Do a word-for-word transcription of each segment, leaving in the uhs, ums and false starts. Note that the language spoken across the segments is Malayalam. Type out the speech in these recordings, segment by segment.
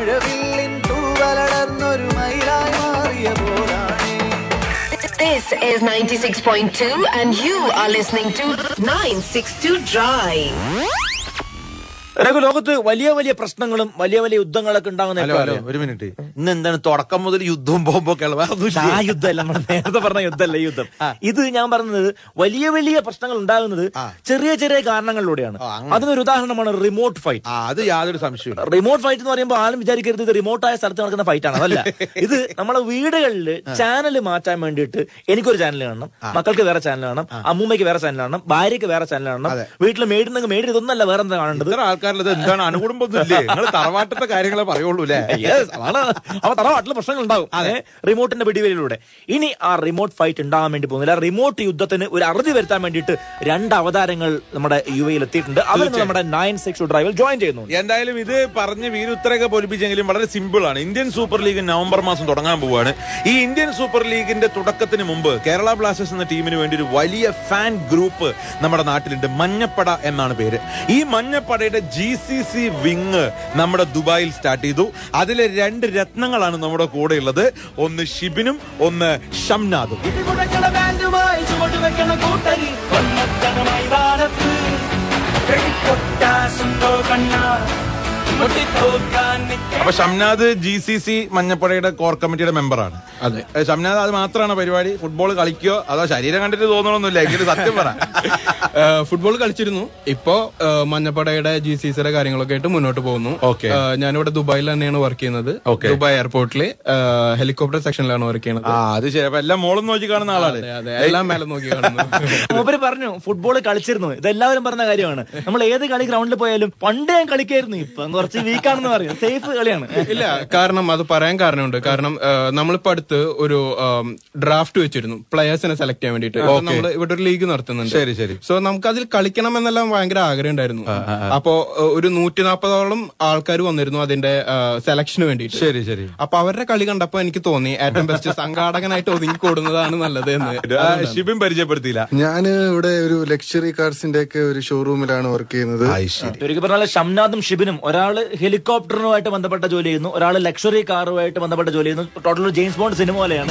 This is ninety-six point two and you are listening to nine sixty-two Drive. ലോകത്ത് വലിയ വലിയ പ്രശ്നങ്ങളും വലിയ വലിയ യുദ്ധങ്ങളൊക്കെ ഉണ്ടാകുന്ന ഒരു മിനിറ്റ്, ഇന്ന് എന്താണ് തുടക്കം മുതൽ യുദ്ധവും ബോംബൊക്കെ ആ യുദ്ധമല്ല, നമ്മൾ നേരത്തെ പറഞ്ഞ യുദ്ധമല്ല ഈ യുദ്ധം. ഇത് ഞാൻ പറഞ്ഞത് വലിയ വലിയ പ്രശ്നങ്ങൾ ഉണ്ടാകുന്നത് ചെറിയ ചെറിയ കാരണങ്ങളിലൂടെയാണ്. അതിനൊരു ഉദാഹരണമാണ് റിമോട്ട് ഫൈറ്റ്. അത് യാതൊരു സംശയമില്ല. റിമോട്ട് ഫൈറ്റ് എന്ന് പറയുമ്പോൾ ആരും വിചാരിക്കരുത് ഇത് റിമോട്ടായ സ്ഥലത്ത് നടക്കുന്ന ഫൈറ്റ് ആണ്. അതല്ല, ഇത് നമ്മളെ വീടുകളിൽ ചാനൽ മാറ്റാൻ വേണ്ടിയിട്ട് എനിക്കൊരു ചാനൽ കാണണം, മക്കൾക്ക് വേറെ ചാനൽ കാണണം, അമ്മൂമ്മയ്ക്ക് വേറെ ചാനൽ കാണണം, ഭാര്യയ്ക്ക് വേറെ ചാനൽ കാണണം, വീട്ടിൽ മേടിനെങ്കിൽ മേടി, ഇതൊന്നല്ല വേറെ എന്താ കാണേണ്ടത്. എന്താണ് അണുകുടുംബൊന്നുമില്ലേ? നിങ്ങൾ തറവാട്ടത്തെ കാര്യങ്ങളെ പറയുള്ളൂ അല്ലേ? അപ്പൊ തറവാട്ടിലെ പ്രശ്നങ്ങൾ ഉണ്ടാവും റിമോട്ടിന്റെ പിടിവലിയിലൂടെ. ഇനി ആ റിമോട്ട് ഫൈറ്റ് ഉണ്ടാകാൻ വേണ്ടി പോകുന്നില്ല. റിമോട്ട് യുദ്ധത്തിന് ഒരു അറുതി വരുത്താൻ വേണ്ടിയിട്ട് രണ്ട് അവതാരങ്ങൾ നമ്മുടെ യു എയിൽ എത്തിയിട്ടുണ്ട്. അവർ നമ്മുടെ നയൻ സിക്സ് ഡ്രൈവിൽ ജോയിൻ ചെയ്യുന്നു. എന്തായാലും ഇത് പറഞ്ഞ് വീരുത്തരൊക്കെ പൊലിപ്പിച്ചെങ്കിലും വളരെ സിമ്പിൾ ആണ്. ഇന്ത്യൻ സൂപ്പർ ലീഗ് നവംബർ മാസം തുടങ്ങാൻ പോവുകയാണ്. ഈ ഇന്ത്യൻ സൂപ്പർ ലീഗിന്റെ തുടക്കത്തിന് മുമ്പ് കേരള ബ്ലാസ്റ്റേഴ്സ് എന്ന ടീമിന് വേണ്ടി ഒരു വലിയ ഫാൻ ഗ്രൂപ്പ് നമ്മുടെ നാട്ടിലുണ്ട്. മഞ്ഞപ്പട എന്നാണ് പേര്. ഈ മഞ്ഞപ്പടയുടെ ജി സി സി വിങ് നമ്മുടെ ദുബായിൽ സ്റ്റാർട്ട് ചെയ്തു. അതിലെ രണ്ട് രത്നങ്ങളാണ് നമ്മുടെ കൂടെ ഉള്ളത്. ഒന്ന് ഷിബിനും ഒന്ന് ഷംനാദും. അപ്പൊ ഷംനാദ് ജി സി സി മഞ്ഞപ്പടയുടെ കോർ കമ്മിറ്റിയുടെ മെമ്പറാണ്. അതെ, ഷംനാദ് അത് മാത്രമാണ് പരിപാടി? ഫുട്ബോൾ കളിക്കോ അതോ ശരീരം കണ്ടിട്ട് തോന്നണമെന്നില്ല, എങ്കിലും സത്യം പറ. ഫുട്ബോൾ കളിച്ചിരുന്നു. ഇപ്പോ മഞ്ഞപ്പടയുടെ ജി സി സിയുടെ കാര്യങ്ങളൊക്കെ ആയിട്ട് മുന്നോട്ട് പോകുന്നു. ഓക്കെ, ഞാനിവിടെ ദുബായിൽ തന്നെയാണ് വർക്ക് ചെയ്യുന്നത്. ദുബായ് എയർപോർട്ടിൽ ഹെലികോപ്റ്റർ സെക്ഷനിലാണ് വർക്ക് ചെയ്യുന്നത്. ആ അത് ശരി. അപ്പൊ എല്ലാം മോളും നോക്കി കാണുന്ന ആളാണ്. അതെ, എല്ലാം മേലെ നോക്കി കാണുന്നു. മൂപ്പര് പറഞ്ഞു ഫുട്ബോൾ കളിച്ചിരുന്നു. ഇതെല്ലാവരും പറഞ്ഞ കാര്യമാണ്. നമ്മൾ ഏത് കളി ഗ്രൗണ്ടിൽ പോയാലും പണ്ട് ഞാൻ കളിക്കായിരുന്നു, ഇപ്പൊ കുറച്ച് വീക്കാണെന്ന് പറയും. സേഫ് കളിയാണ്. ഇല്ല, കാരണം അത് പറയാൻ കാരണമുണ്ട്. കാരണം നമ്മളിപ്പോ അടുത്ത് ഒരു ഡ്രാഫ്റ്റ് വെച്ചിരുന്നു പ്ലെയേഴ്സിനെ സെലക്ട് ചെയ്യാൻ വേണ്ടിട്ട്. നമ്മൾ ഇവിടെ ഒരു ലീഗ് നടത്തുന്നുണ്ട്. ശരി ശരി. സോ നമുക്ക് അതിൽ കളിക്കണം എന്നെല്ലാം ഭയങ്കര ആഗ്രഹം ഉണ്ടായിരുന്നു. അപ്പോ ഒരു നൂറ്റി നാപ്പതോളം ആൾക്കാർ വന്നിരുന്നു അതിന്റെ സെലക്ഷന് വേണ്ടിയിട്ട്. ശരി ശരി. അപ്പൊ അവരുടെ കളി കണ്ടപ്പോ എനിക്ക് തോന്നി ഏറ്റവും ബെസ്റ്റ് സംഘാടകനായിട്ട് ഒതുങ്ങി കൂടുന്നതാണ് നല്ലത് എന്ന്. ഷിബിൻ പരിചയപ്പെടുത്തിയില്ല. ഞാൻ ഇവിടെ ഒരു ലക്ഷറി കാർസിന്റെ ഒക്കെ ഒരു ഷോറൂമിലാണ് വർക്ക് ചെയ്യുന്നത്. ശരിക്കും പറഞ്ഞാൽ ഷംനാദും ഷിബിനും, ഒരാള് ഹെലികോപ്റ്ററുമായിട്ട് ബന്ധപ്പെട്ട ജോലി ചെയ്യുന്നു, ഒരാൾ ലക്ഷറി കാറുമായിട്ട് ബന്ധപ്പെട്ട ജോലി ചെയ്യുന്നു. ടോട്ടൽ ജെയിംസ് ബോണ്ട് സിനിമ പോലെയാണ്.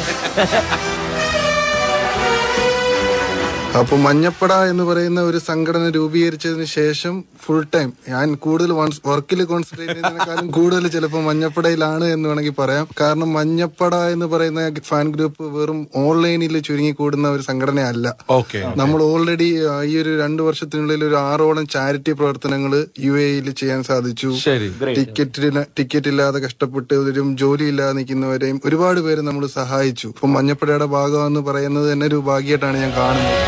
അപ്പൊ മഞ്ഞപ്പട എന്ന് പറയുന്ന ഒരു സംഘടന രൂപീകരിച്ചതിന് ശേഷം ഫുൾ ടൈം ഞാൻ കൂടുതൽ വർക്കിൽ കോൺസെൻട്രേറ്റ് ചെയ്യുന്നതിനേക്കാളും കൂടുതൽ ചിലപ്പോൾ മഞ്ഞപ്പടയിലാണ് എന്ന് വേണമെങ്കിൽ പറയാം. കാരണം മഞ്ഞപ്പട എന്ന് പറയുന്ന ഫാൻ ഗ്രൂപ്പ് വെറും ഓൺലൈനിൽ ചുരുങ്ങിക്കൂടുന്ന ഒരു സംഘടനയല്ല. നമ്മൾ ഓൾറെഡി ഈ ഒരു രണ്ടു വർഷത്തിനുള്ളിൽ ഒരു ആറോളം ചാരിറ്റി പ്രവർത്തനങ്ങൾ യു എയിൽ ചെയ്യാൻ സാധിച്ചു. ടിക്കറ്റ് ടിക്കറ്റ് ഇല്ലാതെ കഷ്ടപ്പെട്ട് ഒരു ജോലി ഇല്ലാതെ നിൽക്കുന്നവരെയും ഒരുപാട് പേര് നമ്മൾ സഹായിച്ചു. ഇപ്പൊ മഞ്ഞപ്പടയുടെ ഭാഗം എന്ന് പറയുന്നത് തന്നെ ഒരു ഭാഗ്യമായിട്ടാണ് ഞാൻ കാണുന്നത്.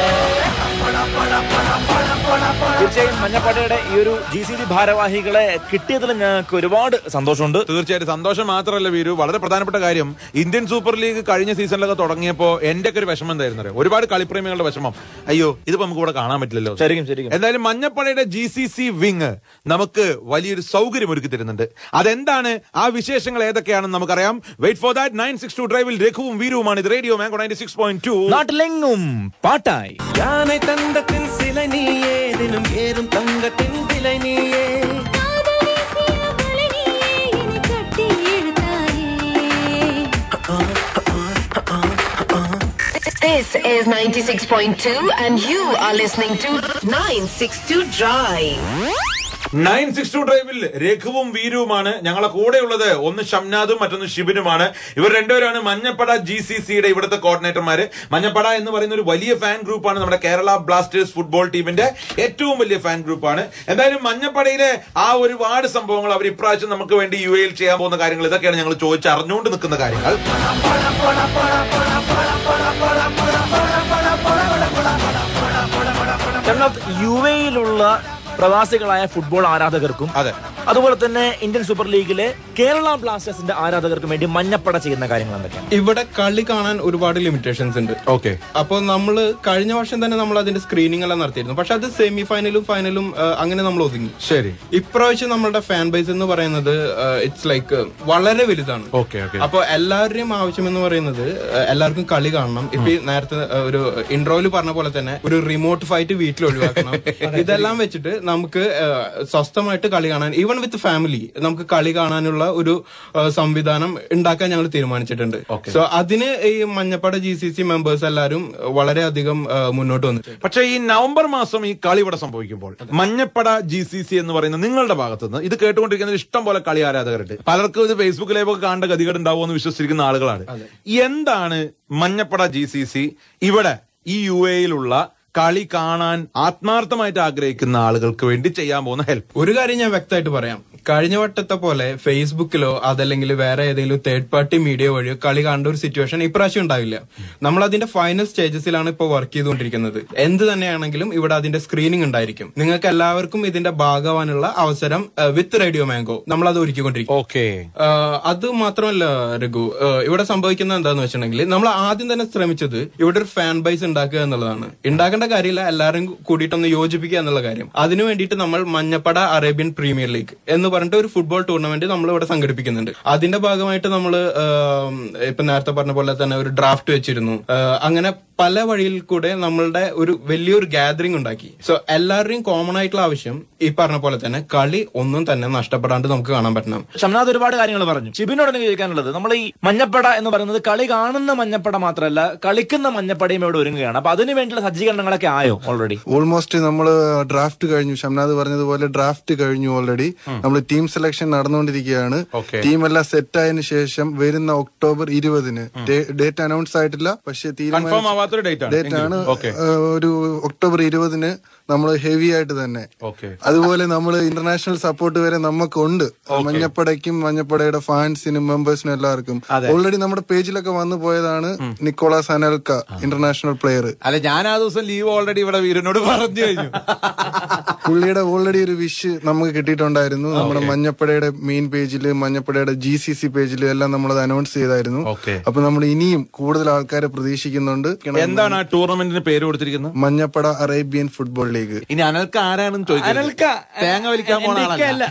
തീർച്ചയായും മഞ്ഞപ്പടയുടെ ഈ ഒരു ജി സി സി ഭാരവാഹികളെ കിട്ടിയതിൽ ഞങ്ങൾക്ക് ഒരുപാട് സന്തോഷമുണ്ട്. തീർച്ചയായിട്ടും സന്തോഷം മാത്രമല്ല വീരു, വളരെ പ്രധാനപ്പെട്ട കാര്യം ഇന്ത്യൻ സൂപ്പർ ലീഗ് കഴിഞ്ഞ സീസണിലൊക്കെ തുടങ്ങിയപ്പോ എന്റെ ഒക്കെ ഒരു വിഷമം എന്തായിരുന്നു? ഒരുപാട് കളിപ്രേമികളുടെ വിഷമം, അയ്യോ ഇതിപ്പോ നമുക്ക് ഇവിടെ കാണാൻ പറ്റില്ലല്ലോ. ശരിക്കും ശരിക്കും. എന്തായാലും മഞ്ഞപ്പടയുടെ ജി സി സി വിങ് നമുക്ക് വലിയൊരു സൗകര്യം ഒരുക്കി തരുന്നുണ്ട്. അതെന്താണ്, ആ വിശേഷങ്ങൾ ഏതൊക്കെയാണെന്ന് നമുക്കറിയാം. Wait for that. Nine six two ഡ്രൈവിൽ രഘുവും വീരുവുമാണ്. ഇത് Radio Mango ninety six point two. നാട്ടിലെങ്ങും പാട്ടായി. This is ninety-six point two and you are listening to nine sixty-two Drive. Nine six two ഡ്രൈവിൽ രഘുവും വീരുവുമാണ്. ഞങ്ങളെ കൂടെയുള്ളത് ഒന്ന് ഷംനാദും മറ്റൊന്ന് ഷിബിനുമാണ്. ഇവർ രണ്ടുപേരാണ് മഞ്ഞപ്പട ജി സി സിയുടെ ഇവിടുത്തെ കോർഡിനേറ്റർമാര്. മഞ്ഞപ്പട എന്ന് പറയുന്ന ഒരു വലിയ ഫാൻ ഗ്രൂപ്പാണ്. നമ്മുടെ കേരള ബ്ലാസ്റ്റേഴ്സ് ഫുട്ബോൾ ടീമിന്റെ ഏറ്റവും വലിയ ഫാൻ ഗ്രൂപ്പാണ്. എന്തായാലും മഞ്ഞപ്പടയിലെ ആ ഒരുപാട് സംഭവങ്ങൾ അവർ ഇപ്രാവശ്യം നമുക്ക് വേണ്ടി യു എയിൽ ചെയ്യാൻ പോകുന്ന കാര്യങ്ങൾ ഇതൊക്കെയാണ് ഞങ്ങൾ ചോദിച്ചറിഞ്ഞുകൊണ്ട് നിൽക്കുന്ന കാര്യങ്ങൾ. യു എയിലുള്ള പ്രവാസികളായ ഫുട്ബോൾ ആരാധകർക്കും അതെ അതുപോലെ തന്നെ ഇന്ത്യൻ സൂപ്പർ ലീഗിലെ കേരള ബ്ലാസ്റ്റേഴ്സിന്റെ ആരാധകർക്കും വേണ്ടി മഞ്ഞപ്പട ചെയ്യുന്ന കാര്യങ്ങൾ എന്തൊക്കെയാണ്? ഇവിടെ കളി കാണാൻ ഒരുപാട് ലിമിറ്റേഷൻസ് ഉണ്ട്. ഓക്കെ, അപ്പൊ നമ്മള് കഴിഞ്ഞ വർഷം തന്നെ നമ്മൾ അതിന്റെ സ്ക്രീനിങ് എല്ലാം നടത്തിയിരുന്നു. പക്ഷെ അത് സെമി ഫൈനലും ഫൈനലും അങ്ങനെ നമ്മൾ ഒതുങ്ങി. ശരി. ഇപ്രാവശ്യം നമ്മുടെ ഫാൻ ബേസ് എന്ന് പറയുന്നത് ഇറ്റ്സ് ലൈക്ക് വളരെ വലുതാണ്. Okay okay. അപ്പൊ എല്ലാവരുടെയും ആവശ്യം എന്ന് പറയുന്നത് എല്ലാവർക്കും കളി കാണണം. ഇപ്പൊ നേരത്തെ ഒരു ഇൻട്രോയിൽ പറഞ്ഞ പോലെ തന്നെ ഒരു റിമോട്ട് ഫൈറ്റ് വീട്ടിൽ ഒഴിവാക്കണം. ഇതെല്ലാം വെച്ചിട്ട് നമുക്ക് സ്വസ്ഥമായിട്ട് കളി കാണാൻ, ഈവൻ വിത്ത് ഫാമിലി നമുക്ക് കളി കാണാനുള്ള ഒരു സംവിധാനം ഉണ്ടാക്കാൻ ഞങ്ങൾ തീരുമാനിച്ചിട്ടുണ്ട്. സോ അതിന് ഈ Manjappada G C C members എല്ലാവരും വളരെയധികം മുന്നോട്ട് വന്നിട്ടുണ്ട്. പക്ഷേ ഈ നവംബർ മാസം ഈ കളി ഇവിടെ സംഭവിക്കുമ്പോൾ മഞ്ഞപ്പട ജി സി സി എന്ന് പറയുന്ന നിങ്ങളുടെ ഭാഗത്തുനിന്ന് ഇത് കേട്ടുകൊണ്ടിരിക്കുന്ന ഇഷ്ടം പോലെ കളി ആരാധകരുണ്ട്. പലർക്കും ഇത് ഫേസ്ബുക്ക് ലൈവൊക്കെ കാണേണ്ട ഗതികേട് ഉണ്ടാവുമെന്ന് വിശ്വസിച്ചിരിക്കുന്ന ആളുകളാണ്. എന്താണ് മഞ്ഞപ്പട ജി സി സി ഇവിടെ ഈ യു എയിലുള്ള കളി കാണാൻ ആത്മാർത്ഥമായിട്ട് ആഗ്രഹിക്കുന്ന ആളുകൾക്ക് വേണ്ടി ചെയ്യാൻ പോകുന്ന ഹെൽപ്പ്? ഒരു കാര്യം ഞാൻ വ്യക്തമായിട്ട് പറയാം. കഴിഞ്ഞ വട്ടത്തെ പോലെ ഫേസ്ബുക്കിലോ അതല്ലെങ്കിൽ വേറെ ഏതെങ്കിലും തേർഡ് പാർട്ടി മീഡിയ വഴിയോ കളി കാണേണ്ട ഒരു സിറ്റുവേഷൻ ഇപ്രാവശ്യം ഉണ്ടാവില്ല. നമ്മൾ അതിന്റെ ഫൈനൽ സ്റ്റേജസിലാണ് ഇപ്പോൾ വർക്ക് ചെയ്തുകൊണ്ടിരിക്കുന്നത്. എന്ത് തന്നെയാണെങ്കിലും ഇവിടെ അതിന്റെ സ്ക്രീനിങ് ഉണ്ടായിരിക്കും. നിങ്ങൾക്ക് എല്ലാവർക്കും ഇതിന്റെ ഭാഗമാവാനുള്ള അവസരം വിത്ത് റേഡിയോ മാംഗോ നമ്മൾ അത് ഒരുക്കിക്കൊണ്ടിരിക്കും. ഓക്കെ, അത് മാത്രമല്ല രഘു, ഇവിടെ സംഭവിക്കുന്നത് എന്താന്ന് വെച്ചിട്ടുണ്ടെങ്കിൽ നമ്മൾ ആദ്യം തന്നെ ശ്രമിച്ചത് ഇവിടെ ഒരു ഫാൻ ബൈസ് ഉണ്ടാക്കുക എന്നുള്ളതാണ്. ഉണ്ടാക്കേണ്ട കാര്യമില്ല, എല്ലാവരും കൂടിയിട്ടൊന്ന് യോജിപ്പിക്കുക എന്നുള്ള കാര്യം. അതിനു വേണ്ടിയിട്ട് നമ്മൾ മഞ്ഞപ്പട അറേബ്യൻ പ്രീമിയർ ലീഗ് എന്ന് പറഞ്ഞിട്ട് ഒരു ഫുട്ബോൾ ടൂർണമെന്റ് നമ്മൾ ഇവിടെ സംഘടിപ്പിക്കുന്നുണ്ട്. അതിന്റെ ഭാഗമായിട്ട് നമ്മൾ ഇപ്പൊ നേരത്തെ പറഞ്ഞ പോലെ തന്നെ ഒരു ഡ്രാഫ്റ്റ് വെച്ചിരുന്നു. അങ്ങനെ പല വഴിയിൽ കൂടെ നമ്മളുടെ ഒരു വലിയൊരു ഗാദറിംഗ് ഉണ്ടാക്കി. സോ എല്ലാവരുടെയും കോമൺ ആയിട്ടുള്ള ആവശ്യം ഈ പറഞ്ഞ പോലെ തന്നെ കളി ഒന്നും തന്നെ നഷ്ടപ്പെടാണ്ട് നമുക്ക് കാണാൻ പറ്റണം. ഷംനാഥ് ഒരുപാട് കാര്യങ്ങൾ പറഞ്ഞു. ഷിബിനോട് എനിക്ക് ചോദിക്കാനുള്ളത്, നമ്മൾ ഈ മഞ്ഞപ്പട എന്ന് പറയുന്നത് കളി കാണുന്ന മഞ്ഞപ്പട മാത്രമല്ല, കളിക്കുന്ന മഞ്ഞപ്പടയും ഇവിടെ ഒരുങ്ങുകയാണ്. അപ്പൊ അതിന് വേണ്ടിയുള്ള സജ്ജീകരണങ്ങളൊക്കെ ആയോ ഓൾറെഡി? ഓൾമോസ്റ്റ് നമ്മൾ ഡ്രാഫ്റ്റ് കഴിഞ്ഞു. ഷംനാഥ് പറഞ്ഞതുപോലെ ഡ്രാഫ്റ്റ് കഴിഞ്ഞു. ഓൾറെഡി നമ്മൾ ടീം സെലക്ഷൻ നടന്നുകൊണ്ടിരിക്കുകയാണ്. ടീം എല്ലാം സെറ്റ് ആയതിനു ശേഷം വരുന്ന ഒക്ടോബർ ഇരുപതിന് ഡേറ്റ് അനൗൺസ് ആയിട്ടില്ല, പക്ഷെ തീരുമാനം ഡേറ്റ് ആണ്. ഒരു ഒക്ടോബർ ഇരുപതിന് നമ്മൾ ഹെവി ആയിട്ട് തന്നെ. അതുപോലെ നമ്മൾ ഇന്റർനാഷണൽ സപ്പോർട്ട് വരെ നമുക്കുണ്ട്. മഞ്ഞപ്പടയ്ക്കും മഞ്ഞപ്പടയുടെ ഫാൻസിനും മെമ്പേഴ്സിനും എല്ലാവർക്കും ഓൾറെഡി നമ്മുടെ പേജിലൊക്കെ വന്നു പോയതാണ്. Nicolas Anelka, international player. അല്ല, ഞാൻ ആ ദിവസം ലീവ് ഓൾറെഡി ഇവിടെ വീരനോട് പറഞ്ഞു കഴിഞ്ഞു. പുള്ളിയുടെ ഓൾറെഡി ഒരു വിഷ് നമുക്ക് കിട്ടിയിട്ടുണ്ടായിരുന്നു. നമ്മുടെ മഞ്ഞപ്പടയുടെ മെയിൻ പേജില്, മഞ്ഞപ്പടയുടെ ജി സി സി പേജില് എല്ലാം നമ്മളത് അനൗൺസ് ചെയ്തായിരുന്നു. അപ്പൊ നമ്മൾ ഇനിയും കൂടുതൽ ആൾക്കാരെ പ്രതീക്ഷിക്കുന്നുണ്ട്. എന്താണ് ആ ടൂർണമെന്റിന് പേര് കൊടുത്തിരിക്കുന്നത്? Manjappada Arabian football league. ഇനി അനൽക്ക ആരാണെന്ന് ചോദിക്കാം. അനൽക്ക തേങ്ങ വലിക്കാൻ പോണ ആളല്ല.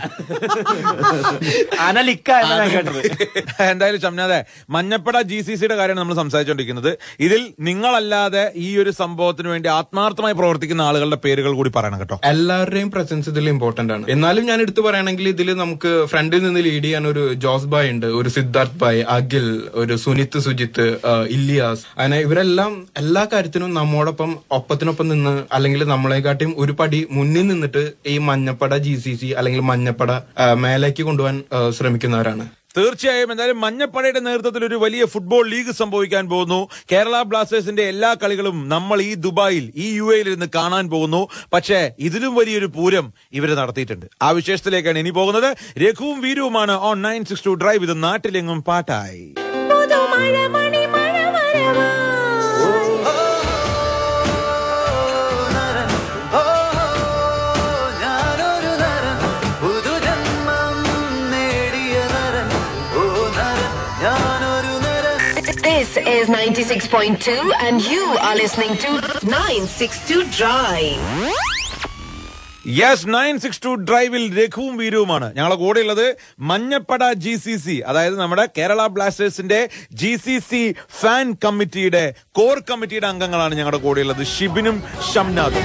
അനലിക്ക എന്നാണ് കേട്ടത്. എന്തായാലും ഷംനാഥെ, മഞ്ഞപ്പട ജി സി സിയുടെ കാര്യമാണ് നമ്മൾ സംസാരിച്ചുകൊണ്ടിരിക്കുന്നത്. ഇതിൽ നിങ്ങളല്ലാതെ ഈ ഒരു സംഭവത്തിന് വേണ്ടി ആത്മാർത്ഥമായി പ്രവർത്തിക്കുന്ന ആളുകളുടെ പേരുകൾ കൂടി പറയണം കേട്ടോ. എല്ലാവരുടെയും പ്രസൻസ് ഇതിൽ ഇമ്പോർട്ടന്റ് ആണ്. എന്നാലും ഞാൻ എടുത്തു പറയുകയാണെങ്കിൽ ഇതിൽ നമുക്ക് ഫ്രണ്ടിൽ നിന്ന് ലീഡ് ചെയ്യാൻ ഒരു ജോസ് ബായ് ഉണ്ട്, ഒരു സിദ്ധാർത്ഥ് ബായ്, അഖിൽ, ഒരു സുനിത്ത്, സുജിത്ത്, ഇല്ലിയാസ്. അങ്ങനെ ഇവരെല്ലാം എല്ലാ കാര്യത്തിനും നമ്മോടൊപ്പം ഒപ്പത്തിനൊപ്പം നിന്ന് അല്ലെങ്കിൽ നമ്മളെക്കാട്ടിയും ഒരു പടി മുന്നിൽ നിന്നിട്ട് ഈ മഞ്ഞപ്പട ജി സി സി അല്ലെങ്കിൽ മഞ്ഞപ്പട മേലേക്ക് കൊണ്ടുപോകാൻ ശ്രമിക്കുന്നവരാണ്. തീർച്ചയായും. എന്തായാലും മഞ്ഞപ്പടയുടെ നേതൃത്വത്തിൽ ഒരു വലിയ ഫുട്ബോൾ ലീഗ് സംഭവിക്കാൻ പോകുന്നു. കേരള ബ്ലാസ്റ്റേഴ്സിന്റെ എല്ലാ കളികളും നമ്മൾ ഈ ദുബായിൽ, ഈ യു എയിൽ ഇരുന്ന് കാണാൻ പോകുന്നു. പക്ഷേ ഇതിലും വലിയൊരു പൂരം ഇവര് നടത്തിയിട്ടുണ്ട്. ആ വിശേഷത്തിലേക്കാണ് ഇനി പോകുന്നത്. രഘുവും വീരുവുമാണ് on nine six two drive. ഇത് നാട്ടിലെങ്ങും പാട്ടായി. This is ninety-six point two and you are listening to nine six two Drive. Yes, nine six two ഡ്രൈവിൽ രഘുവും വീരുവുമാണ് ഞങ്ങളെ കൂടെ ഉള്ളത്. മഞ്ഞപ്പട ജി സി സി, അതായത് നമ്മുടെ കേരള ബ്ലാസ്റ്റേഴ്സിന്റെ ജി സി സി ഫാൻ കമ്മിറ്റിയുടെ കോർ കമ്മിറ്റിയുടെ അംഗങ്ങളാണ് ഞങ്ങളുടെ കൂടെ ഉള്ളത്, ഷിബിനും ഷംനാഥും.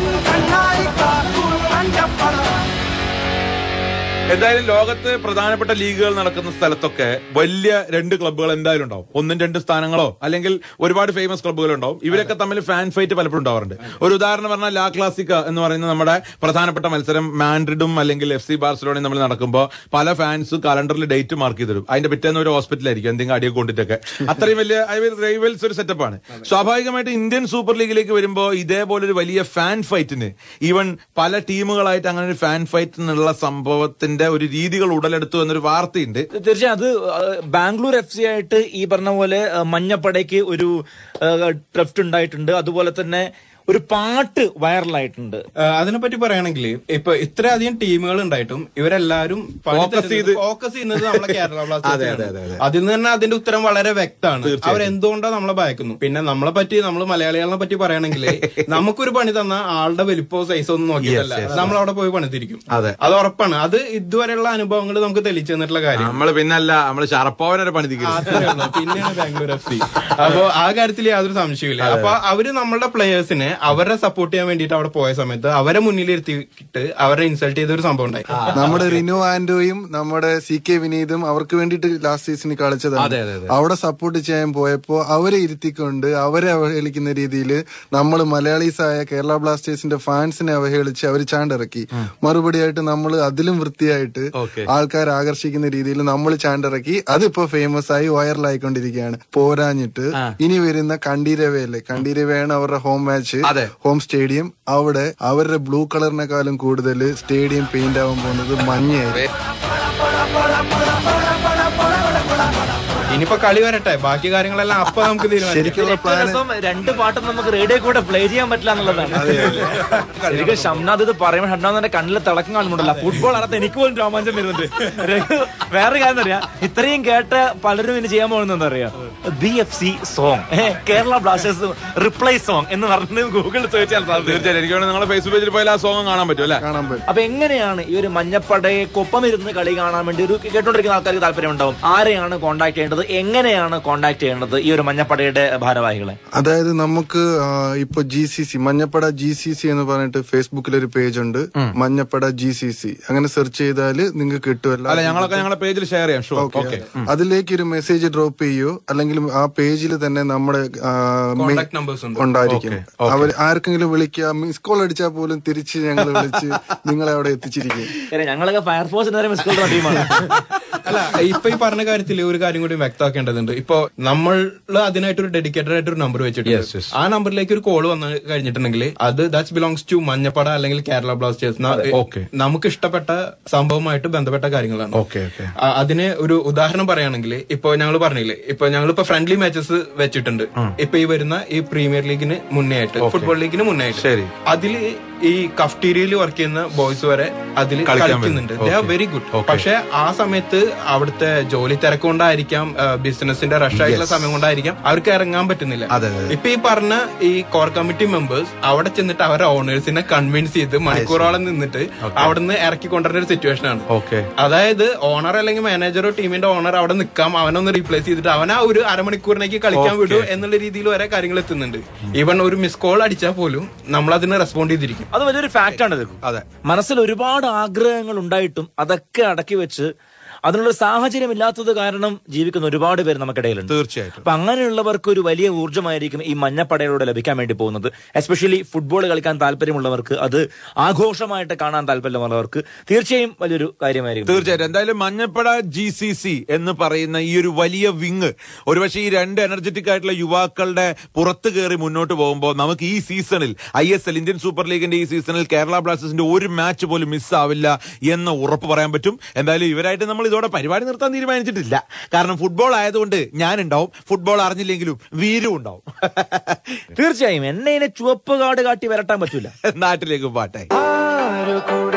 എന്തായാലും ലോകത്ത് പ്രധാനപ്പെട്ട ലീഗുകൾ നടക്കുന്ന സ്ഥലത്തൊക്കെ വലിയ രണ്ട് ക്ലബ്ബുകൾ എന്തായാലും ഉണ്ടാവും. ഒന്നും രണ്ട് സ്ഥാനങ്ങളോ അല്ലെങ്കിൽ ഒരുപാട് ഫേമസ് ക്ലബ്ബുകൾ ഉണ്ടാവും. ഇവരൊക്കെ തമ്മിൽ ഫാൻ ഫൈറ്റ് പലപ്പോഴും ഉണ്ടാവാറുണ്ട്. ഒരു ഉദാഹരണം പറഞ്ഞാൽ ലാ ക്ലാസിക്ക എന്ന് പറയുന്ന നമ്മുടെ പ്രധാനപ്പെട്ട മത്സരം മാൻഡ്രിഡും അല്ലെങ്കിൽ എഫ് സി ബാർസലോണയും തമ്മിൽ നടക്കുമ്പോൾ പല ഫാൻസ് കലണ്ടറിൽ ഡേറ്റ് മാർക്ക് ചെയ്ത് തരും. അതിന്റെ പിറ്റേന്ന് ഒരു ഹോസ്പിറ്റലായിരിക്കും എന്തെങ്കിലും അടിയൊക്കെ കൊണ്ടിട്ടൊക്കെ. അത്രയും വലിയ റൈവൽസ് ഒരു സെറ്റപ്പാണ്. സ്വാഭാവികമായിട്ട് ഇന്ത്യൻ സൂപ്പർ ലീഗിലേക്ക് വരുമ്പോൾ ഇതേപോലെ ഒരു വലിയ ഫാൻ ഫൈറ്റിന്, ഈവൻ പല ടീമുകളായിട്ട് അങ്ങനെ ഒരു ഫാൻ ഫൈറ്റിനുള്ള സംഭവത്തിന് ഒരു രീതികൾ ഉടലെടുത്തു എന്നൊരു വാർത്തയുണ്ട്. തീർച്ചയായും അത് ബാംഗ്ലൂർ എഫ് സി ആയിട്ട് ഈ പറഞ്ഞ പോലെ മഞ്ഞപ്പടയ്ക്ക് ഒരു ഡ്രാഫ്റ്റ് ഉണ്ടായിട്ടുണ്ട്. അതുപോലെ തന്നെ ഒരു പാട്ട് വൈറലായിട്ടുണ്ട്. അതിനെപ്പറ്റി പറയുകയാണെങ്കിൽ ഇപ്പൊ ഇത്രയധികം ടീമുകൾ ഉണ്ടായിട്ടും ഇവരെല്ലാരും ഫോക്കസ് ചെയ്യുന്നത് നമ്മളെ കേരള ബ്ലാസ്റ്റേഴ്സ്. അതിൽ നിന്ന് തന്നെ അതിന്റെ ഉത്തരം വളരെ വ്യക്തമാണ്. അവരെന്തുകൊണ്ടാണ് നമ്മളെ ഭയക്കുന്നു. പിന്നെ നമ്മളെ പറ്റി, നമ്മൾ മലയാളികളെ പറ്റി പറയുകയാണെങ്കിൽ നമുക്കൊരു പണി തന്ന ആളുടെ വലിപ്പോ സൈസോ ഒന്നും നോക്കിയതല്ല, നമ്മൾ അവിടെ പോയി പണിതിരിക്കും. അത് ഉറപ്പാണ്. അത് ഇതുവരെയുള്ള അനുഭവങ്ങൾ നമുക്ക് തെളിച്ചു തന്നിട്ടുള്ള കാര്യം. നമ്മള് പിന്നല്ല, നമ്മള് ഷറപ്പോവരെ പണിതിരിക്കും. പിന്നെയാണ് ബാംഗ്ലൂർ എഫ് സി. അപ്പൊ ആ കാര്യത്തിൽ യാതൊരു സംശയമില്ല. അപ്പൊ അവര് നമ്മളുടെ പ്ലേയേഴ്സിനെ അവരെ സപ്പോർട്ട് ചെയ്യാൻ വേണ്ടിയിട്ട് അവിടെ പോയ സമയത്ത് അവരെ മുന്നിൽ ഇരുത്തിയിട്ട് അവരെ ഇൻസൾട്ട് ചെയ്ത ഒരു സംഭവം ഉണ്ടായി. നമ്മുടെ റിനു ആൻഡോയും നമ്മുടെ സി കെ വിനീതും അവർക്ക് വേണ്ടിയിട്ട് ലാസ്റ്റ് സീസണിൽ കളിച്ചതാണ്. അവിടെ സപ്പോർട്ട് ചെയ്യാൻ പോയപ്പോ അവരെ ഇരുത്തിക്കൊണ്ട് അവരെ അവഹേളിക്കുന്ന രീതിയിൽ നമ്മൾ മലയാളീസായ കേരള ബ്ലാസ്റ്റേഴ്സിന്റെ ഫാൻസിനെ അവഹേളിച്ച് അവർ ചാണ്ടിറക്കി. മറുപടിയായിട്ട് നമ്മൾ അതിലും വൃത്തിയായിട്ട് ആൾക്കാരെ ആകർഷിക്കുന്ന രീതിയിൽ നമ്മൾ ചാണ്ടിറക്കി. അതിപ്പോ ഫേമസ് ആയി വൈറലായിക്കൊണ്ടിരിക്കുകയാണ്. പോരാഞ്ഞിട്ട് ഇനി വരുന്ന കണ്ടീരവയല്ലേ, കണ്ടീരവയാണ് അവരുടെ ഹോം മാച്ച്, ഹോം സ്റ്റേഡിയം. അവിടെ അവരുടെ ബ്ലൂ കളറിനെക്കാളും കൂടുതൽ സ്റ്റേഡിയം പെയിന്റ് ആവാൻ പോകുന്നത് മഞ്ഞയായിരിക്കും. ഇനിയിപ്പോ കളി വരട്ടെ, ബാക്കി കാര്യങ്ങളെല്ലാം അപ്പൊ നമുക്ക് തീരുമാനിക്കാം. രണ്ട് പാട്ടും നമുക്ക് റേഡിയോ കൂടെ പ്ലേ ചെയ്യാൻ പറ്റില്ല എന്നുള്ളതാണ്. ശരിക്കും ഷംനാഥ് ഇത് പറയുമ്പോൾ ഷംനാഥിന്റെ കണ്ണിൽ തിളക്കം കാണുന്നുണ്ടല്ലോ. ഫുട്ബോൾ അകത്ത് എനിക്ക് പോലും രോമാഞ്ചം വരുന്നുണ്ട്. വേറെ കാര്യം അറിയാം, ഇത്രയും കേട്ട് പലരും ഇനി ചെയ്യാൻ പോകുന്നത് എന്താ പറയാ, B F C song, Kerala Blasters reply song എന്ന് പറഞ്ഞ് ഗൂഗിളിൽ സെർച്ച് ചെയ്യാൻ സാധിക്കും. തീർച്ചയായും എനിക്ക് നിങ്ങളുടെ ഫേസ്ബുക്ക് പേജിൽ പോയാൽ ആ സോങ് കാണാൻ പറ്റും അല്ലേ? കാണാൻ പറ്റും. അപ്പൊ എങ്ങനെയാണ് ഈ ഒരു മഞ്ഞപ്പടയൊക്കൊപ്പം ഇരുന്ന് കളി കാണാൻ വേണ്ടി ഒരു കേട്ടോണ്ടിരിക്കുന്ന ആൾക്കാർക്ക് താല്പര്യം ഉണ്ടാവും. ആരെയാണ് കോൺടാക്ട് ചെയ്യേണ്ടത്, എങ്ങനെയാണ് കോൺടാക്ട് ചെയ്യേണ്ടത് ഈ ഒരു മഞ്ഞപ്പടയുടെ ഭാരവാഹികളെ? അതായത് നമുക്ക് ഇപ്പൊ G C C Manjappada G C C എന്ന് പറഞ്ഞിട്ട് ഫേസ്ബുക്കിൽ ഒരു പേജ് ഉണ്ട്, മഞ്ഞപ്പട ജി സി സി. അങ്ങനെ സെർച്ച് ചെയ്താല് നിങ്ങൾക്ക് കിട്ടുമല്ലോ. ഞങ്ങളൊക്കെ ഞങ്ങളുടെ പേജിൽ ഷെയർ ചെയ്യാം. അതിലേക്ക് ഒരു മെസ്സേജ് ഡ്രോപ്പ് ചെയ്യോ, അല്ലെങ്കിൽ ആ പേജിൽ തന്നെ നമ്മുടെ ഉണ്ടായിരിക്കും. അവർ ആർക്കെങ്കിലും വിളിക്കുക, മിസ് കോൾ അടിച്ചാൽ പോലും തിരിച്ച് ഞങ്ങൾ വിളിച്ച് നിങ്ങളെ അവിടെ എത്തിച്ചിരിക്കും. ഞങ്ങളൊക്കെ ഫയർഫോഴ്സിന് മിസ് കോൾ ടീമാണ്. അല്ല, ഇപ്പൊ ഈ പറഞ്ഞ കാര്യത്തിൽ ഒരു കാര്യം കൂടി വ്യക്തമാക്കേണ്ടതുണ്ട്. ഇപ്പൊ നമ്മൾ അതിനായിട്ടൊരു ഡെഡിക്കേറ്റഡ് ആയിട്ട് ഒരു നമ്പർ വെച്ചിട്ടുണ്ട്. ആ നമ്പറിലേക്ക് ഒരു കോൾ വന്നു കഴിഞ്ഞിട്ടുണ്ടെങ്കിൽ അത് ദാറ്റ്സ് ബിലോങ്സ് ടു മഞ്ഞപ്പട അല്ലെങ്കിൽ കേരള ബ്ലാസ്റ്റേഴ്സ്. നമുക്ക് ഇഷ്ടപ്പെട്ട സംഭവമായിട്ട് ബന്ധപ്പെട്ട കാര്യങ്ങളാണ്. അതിന് ഒരു ഉദാഹരണം പറയുകയാണെങ്കിൽ ഇപ്പൊ ഞങ്ങൾ പറഞ്ഞില്ലേ, ഇപ്പൊ ഞങ്ങളിപ്പോ ഫ്രണ്ട്ലി മാച്ചസ് വെച്ചിട്ടുണ്ട്. ഇപ്പൊ ഈ വരുന്ന ഈ പ്രീമിയർ ലീഗിന് മുന്നേ ആയിട്ട്, ഫുട്ബോൾ ലീഗിന് മുന്നേ ആയിട്ട് അതില് ഈ കഫ്റ്റീരിയയിൽ വർക്ക് ചെയ്യുന്ന ബോയ്സ് വരെ അതിൽ കളിക്കുന്നുണ്ട്. They are very good. പക്ഷെ ആ സമയത്ത് അവിടുത്തെ ജോലി തിരക്കൊണ്ടായിരിക്കാം, ബിസിനസിന്റെ റഷ് ആയിട്ടുള്ള സമയം കൊണ്ടായിരിക്കാം അവർക്ക് ഇറങ്ങാൻ പറ്റുന്നില്ല. ഇപ്പൊ ഈ പറഞ്ഞ ഈ കോർ കമ്മിറ്റി മെമ്പേഴ്സ് അവിടെ ചെന്നിട്ട് അവരുടെ ഓണേഴ്സിനെ കൺവിൻസ് ചെയ്ത് മണിക്കൂറോളം നിന്നിട്ട് അവിടുന്ന് ഇറക്കി കൊണ്ടുവരുന്ന ഒരു സിറ്റുവേഷൻ ആണ്. അതായത് ഓണർ അല്ലെങ്കിൽ മാനേജറോ ടീമിന്റെ ഓണർ അവിടെ നിൽക്കാം, അവനൊന്ന് റീപ്ലേസ് ചെയ്തിട്ട് അവൻ ആ ഒരു അരമണിക്കൂറിനേക്ക് കളിക്കാൻ വിടൂ എന്നുള്ള രീതിയിൽ വരെ കാര്യങ്ങൾ എത്തുന്നുണ്ട്. ഈവൻ ഒരു മിസ് കോൾ അടിച്ചാൽ പോലും നമ്മൾ അതിന് റെസ്പോണ്ട് ചെയ്തിരിക്കും. അത് വലിയൊരു ഫാക്റ്റാണ്. അതെ, മനസ്സിൽ ഒരുപാട് ആഗ്രഹങ്ങൾ ഉണ്ടായിട്ടും അതൊക്കെ അടക്കി വെച്ച് അതിനുള്ള സാഹചര്യം ഇല്ലാത്തത് കാരണം ജീവിക്കുന്ന ഒരുപാട് പേര് നമുക്കിടയിലുണ്ട്. തീർച്ചയായിട്ടും. അപ്പൊ അങ്ങനെയുള്ളവർക്ക് ഒരു വലിയ ഊർജ്ജമായിരിക്കും ഈ മഞ്ഞപ്പടയിലൂടെ ലഭിക്കാൻ വേണ്ടി പോകുന്നത്. എസ്പെഷ്യലി ഫുട്ബോൾ കളിക്കാൻ താല്പര്യമുള്ളവർക്ക്, അത് ആഘോഷമായിട്ട് കാണാൻ താല്പര്യമുള്ളവർക്ക് തീർച്ചയായും വലിയൊരു കാര്യമായിരിക്കും. തീർച്ചയായിട്ടും. എന്തായാലും മഞ്ഞപ്പട ജി സി സി എന്ന് പറയുന്ന ഈ ഒരു വലിയ വിങ് ഒരുപക്ഷെ ഈ രണ്ട് എനർജറ്റിക് ആയിട്ടുള്ള യുവാക്കളുടെ പുറത്ത് കയറി മുന്നോട്ട് പോകുമ്പോൾ നമുക്ക് ഈ സീസണിൽ I S L Indian super ലീഗിന്റെ ഈ സീസണിൽ കേരള ബ്ലാസ്റ്റേഴ്സിന്റെ ഒരു മാച്ച് പോലും മിസ്സാവില്ല എന്ന് ഉറപ്പ് പറയാൻ പറ്റും. എന്തായാലും ഇവരായിട്ട് നമ്മൾ ഇതോടെ പരിപാടി നിർത്താൻ തീരുമാനിച്ചിട്ടില്ല. കാരണം ഫുട്ബോൾ ആയതുകൊണ്ട് ഞാനുണ്ടാവും, ഫുട്ബോൾ അറിഞ്ഞില്ലെങ്കിലും വീരും ഉണ്ടാവും. തീർച്ചയായും എന്നെ ചുവപ്പ് കാർഡ് കാട്ടി വരട്ടാൻ പറ്റൂല. നാട്ടിലേക്ക് പാട്ടായി.